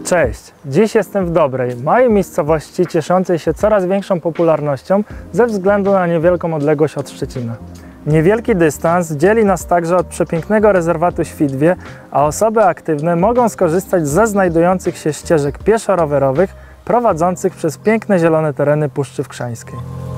Cześć! Dziś jestem w Dobrej, małej miejscowości cieszącej się coraz większą popularnością ze względu na niewielką odległość od Szczecina. Niewielki dystans dzieli nas także od przepięknego rezerwatu Świdwie, a osoby aktywne mogą skorzystać ze znajdujących się ścieżek pieszo-rowerowych prowadzących przez piękne zielone tereny Puszczy Wkrzańskiej.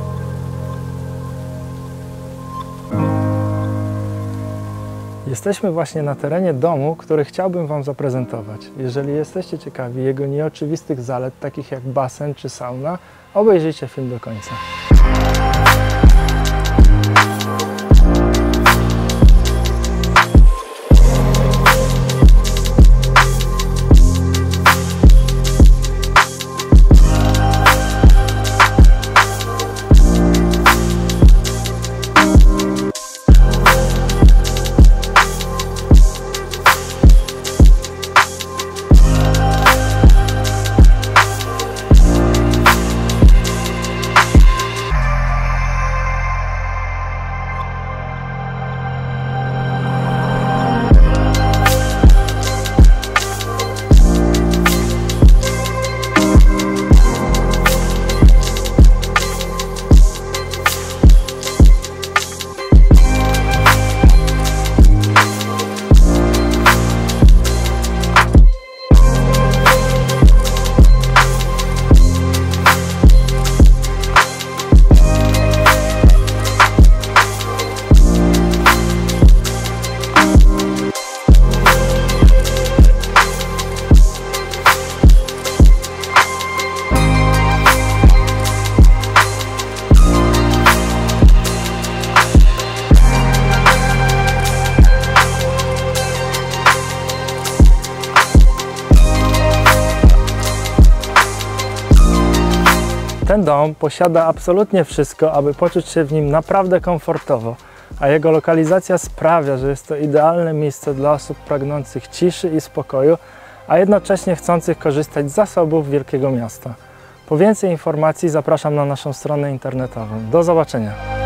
Jesteśmy właśnie na terenie domu, który chciałbym Wam zaprezentować. Jeżeli jesteście ciekawi jego nieoczywistych zalet, takich jak basen czy sauna, obejrzyjcie film do końca. Ten dom posiada absolutnie wszystko, aby poczuć się w nim naprawdę komfortowo, a jego lokalizacja sprawia, że jest to idealne miejsce dla osób pragnących ciszy i spokoju, a jednocześnie chcących korzystać z zasobów wielkiego miasta. Po więcej informacji zapraszam na naszą stronę internetową. Do zobaczenia!